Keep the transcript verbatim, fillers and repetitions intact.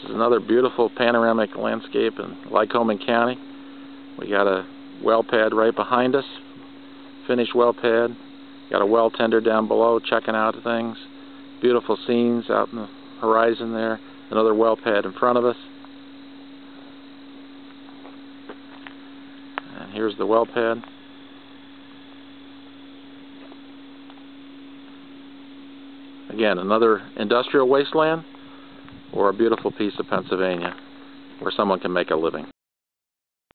This is another beautiful panoramic landscape in Lycoming County. We got a well pad right behind us, finished well pad. Got a well tender down below checking out things. Beautiful scenes out in the horizon there. Another well pad in front of us. And here's the well pad. Again, another industrial wasteland or a beautiful piece of Pennsylvania where someone can make a living.